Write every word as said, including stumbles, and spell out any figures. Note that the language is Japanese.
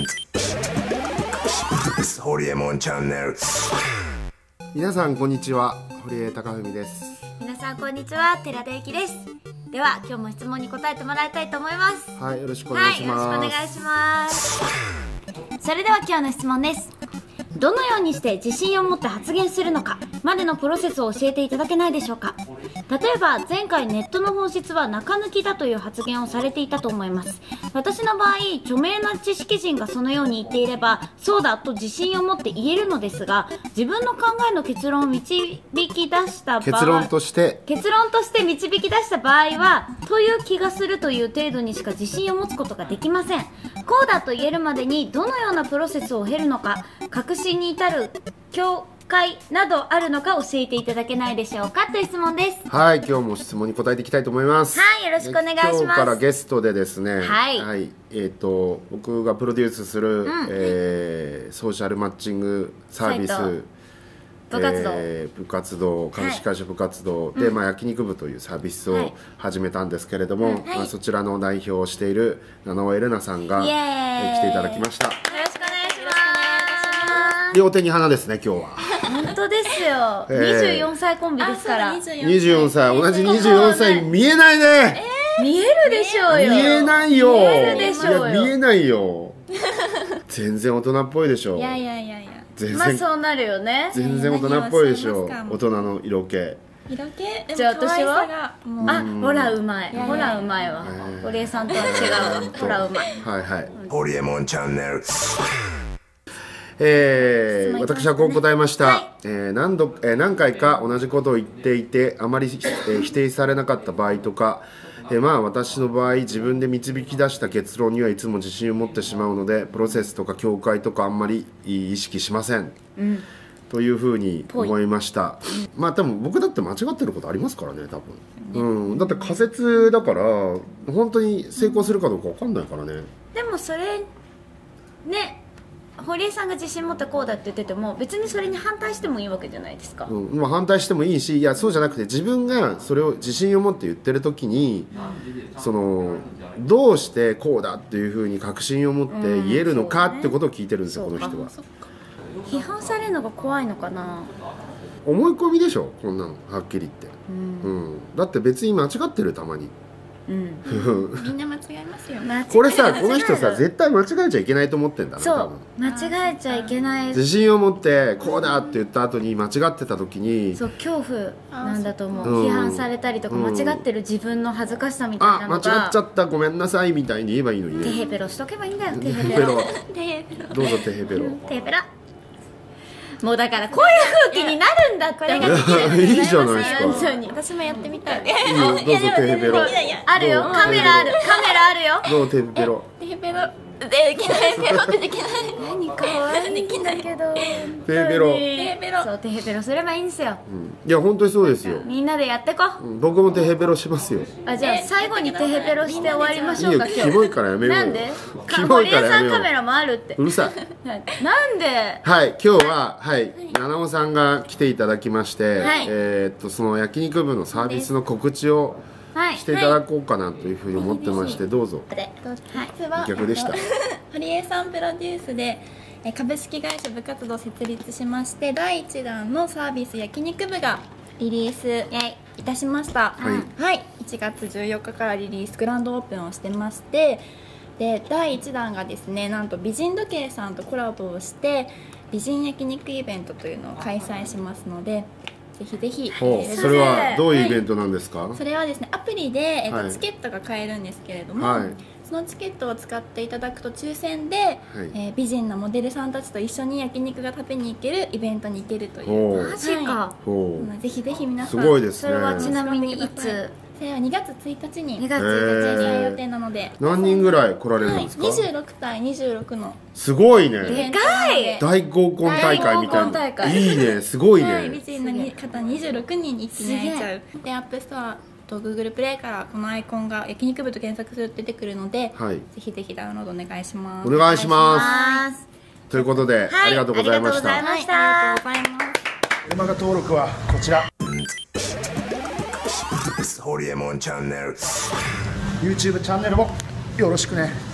ホリエモンチャンネル。 皆さんこんにちは、堀江貴文です。 皆さんこんにちは、寺田由紀です。では今日も質問に答えてもらいたいと思います。 はい、よろしくお願いします。 はい、よろしくお願いします。それでは今日の質問です。どのようにして自信を持って発言するのかまでのプロセスを教えていただけないでしょうか。例えば前回ネットの本質は中抜きだという発言をされていたと思います。私の場合著名な知識人がそのように言っていればそうだと自信を持って言えるのですが、自分の考えの結論を導き出した場合結論として結論として導き出した場合はという気がするという程度にしか自信を持つことができません。こうだと言えるまでにどのようなプロセスを経るのか、確信に至る境界などあるのか教えていただけないでしょうかという質問です。 はい、今日も質問に答えていきたいと思います。 はい、よろしくお願いします。 今日からゲストでですね、 はい、 はい、えーと僕がプロデュースする、うんえー、ソーシャルマッチングサービス部活動、 えー、部活動株式会社部活動、はい、で、まあ、焼肉部というサービスを始めたんですけれども、はいまあ、そちらの代表をしている七尾エレナさんが、えー、来ていただきました。よろしくお願いします。 両手に花ですね今日は。 本当ですよ、えー、にじゅうよんさいコンビですから。 にじゅうよんさい同じにじゅうよんさい見えないね、 えー、見えるでしょうよ。 見えないよ。 見えるでしょうよ。 いや見えないよ全然大人っぽいでしょ。 いやいやいやいや全然まあそうなるよね。 全然大人っぽいでしょ。大人の色気色気。 じゃあ私はあ、ほらうまい、ほらうまいわ。堀江さんとは違うわ。ほらうまい。 はいはい。 ホリエモンチャンネル。 えー、私はこう答えました、はいえー 何, 度えー、何回か同じことを言っていてあまり、えー、否定されなかった場合とか、えー、まあ私の場合自分で導き出した結論にはいつも自信を持ってしまうのでプロセスとか境界とかあんまり意識しません、うん、というふうに思いました、うん、まあ多分僕だって間違ってることありますからね多分、うん、だって仮説だから本当に成功するかどうか分かんないからね。 でもそれね堀江さんが自信持ってこうだって言ってても別にそれに反対してもいいわけじゃないですか、 うんまあ、反対してもいいし、いやそうじゃなくて自分がそれを自信を持って言ってる時に、うん、そのどうしてこうだっていうふうに確信を持って言えるのかってことを聞いてるんですよ、うんね、この人は。 批判されるのが怖いのかな。 思い込みでしょこんなのはっきり言って、うんうん、だって別に間違ってるたまにうん、みんな間違えますよ。 これさこの人さ絶対間違えちゃいけないと思ってんだな。 そう間違えちゃいけない。 自信を持ってこうだって言った後に間違ってた時にそう恐怖なんだと思う、うん、批判されたりとか間違ってる自分の恥ずかしさみたいなのが、 あ間違っちゃったごめんなさいみたいに言えばいいのにね。 テヘペロしとけばいいんだよ。テヘペロどうぞテヘペロテヘペロ。もうだからこういう風気になるんだって。 いいじゃないですか。 私もやってみたい。 いいよどうぞテヘペロ。 あるよカメラあるカメラあるよ。 どうテヘペロ。 テヘペロできないペロってできない。 何かわいいんだけど。 テヘペロ。 テヘペロ。 そうテヘペロすればいいんですよ。 いや本当にそうですよ。 みんなでやってこ。 僕もテヘペロしますよ。 あじゃあ最後にテヘペロして終わりましょうか。 いいよキモいからやめよう。 なんで？ キモいからやめよう。 カメラもあるって。 うるさい。 なんで？ はい今日ははい七尾さんが来ていただきまして、えっとその焼肉部のサービスの告知をしていただこうかなというふうに思ってまして、どうぞ。逆でした。 堀江さんプロデュースで株式会社部活動を設立しましてだいいちだんのサービス焼肉部がリリースいたしました。はい、はい、いちがつじゅうよっかからリリースグランドオープンをしてまして、でだいいちだんがですねなんと美人時計さんとコラボをして美人焼肉イベントというのを開催しますのでぜひぜひ、 えー、それはどういうイベントなんですか？ はい、それはですねアプリで、えーとはい、チケットが買えるんですけれども、はい、そのチケットを使っていただくと抽選で、はいえー、美人なモデルさんたちと一緒に焼肉が食べに行けるイベントに行けるという。 マジか、 はい、ぜひぜひ皆さんすごいですね。 それはちなみにいつ？ それはにがつついたちににがつついたちに予定なので。 何人ぐらい来られるんですか？ はい、にじゅうろくたいにじゅうろくのすごいね。 でかい大合コン大会みたいな。いいねすごいね。 はい、美人の方にじゅうろくにんに一気に会えちゃう。でアップストアと Google プレイからこのアイコンが焼肉部と検索すると出てくるので、はい、ぜひぜひダウンロードお願いします。 お願いします。ということで、はい、ありがとうございました。 ありがとうございます。 メルマガ登録はこちら。ホリエモンチャンネル YouTube チャンネルもよろしくね。